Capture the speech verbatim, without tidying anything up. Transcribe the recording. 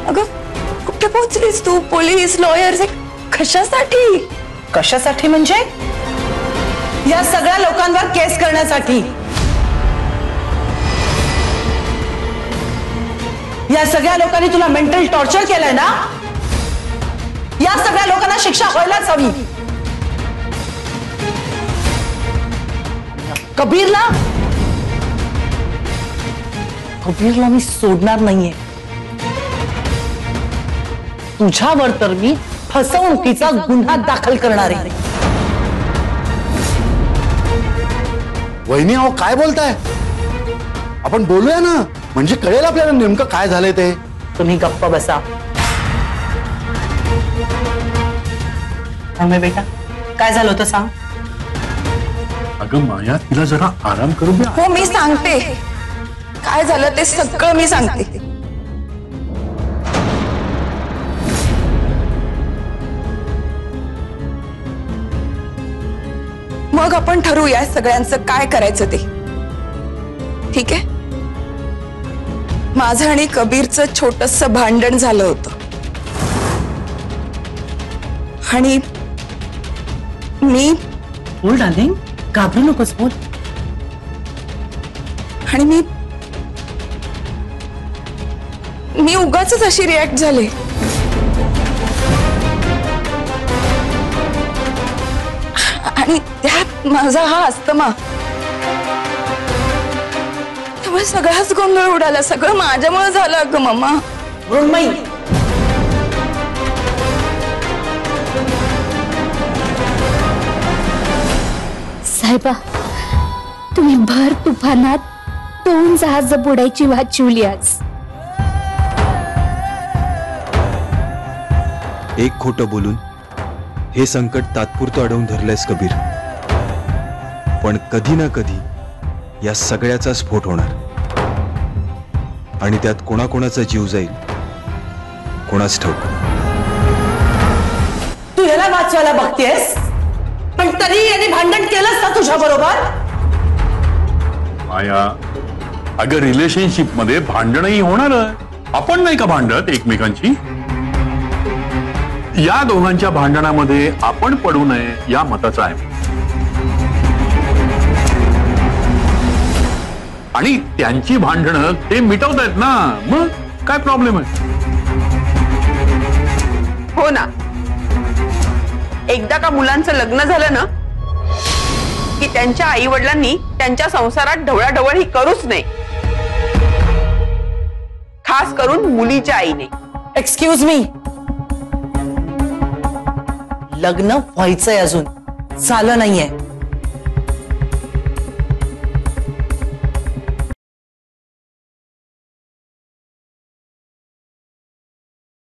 अगं कुठे पोहोचलीस तू? Police lawyers कशासाठी? कशासाठी म्हणजे या सगळ्या लोकांवर केस करण्यासाठी। या सगळ्या लोकांनी तुला मेंटल टॉर्चर केलंय ना, या सगळ्या लोकांना शिक्षा व्हायलाच हवी। कबीरला कबीरला मी सोडणार नाहीये। तुझ्यावर तर मी फसवणुकीचा गुन्हा दाखल करणार आहे। वहिनी अहो काय बोलताय? आपण बोलूया ना, म्हणजे कळेल आपल्याला नेमकं काय झालंय ते। तुम्ही गप्प बसा। अमे बेटा काय झालं होतं सांग। अगं माया तिला जरा आराम करू द्या। हो मी सांगते काय झालं ते सगळं मी सांगते। मग आपण ठरवूया सगळ्यांचं काय करायचं ते, ठीक आहे? माझं आणि कबीरचं छोटंसं भांडण झालं होतं आणि मी बोल डार्लिंग, घाबरू नकोस, बोल। आणि मी मी उगाचच अशी रिॲक्ट झाले। आणि त्यात माझा हा अस्थमा, त्यामुळे सगळाच गोंधळ उडाला। सगळं माझ्यामुळे झालं अगं मम्मा। मृण्मयी साहेबा, तुम्ही भर तुफानात दोन जहाज बुडायची वाचवली आज। एक खोटं बोलून हे संकट तात्पुरतं अडवून धरलंयस कबीर, पण कधी ना कधी या सगळ्याचा स्फोट होणार आणि त्यात कोणाकोणाचा जीव जाईल कोणाच ठाऊक। तू याला वाचवायला बघतेस, पण तरी याने भांडण केलंस ना तुझ्या बरोबर? माया अगं रिलेशनशिप मध्ये भांडणही होणार, आपण नाही का भांडत एकमेकांची? या दोघांच्या भांडणामध्ये आपण पडू नये या मताचा आहे आणि त्यांची भांडणं ते मिटवतायत ना, मग काय प्रॉब्लेम आहे? हो ना, एकदा का मुलांचं लग्न झालं ना की त्यांच्या आई वडिलांनी त्यांच्या संसारात ढवळाढवळ ही करूच नाही, खास करून मुलीच्या आईने। एक्सक्यूज मी, लग्न व्हायचंय अजून, झालं नाहीये।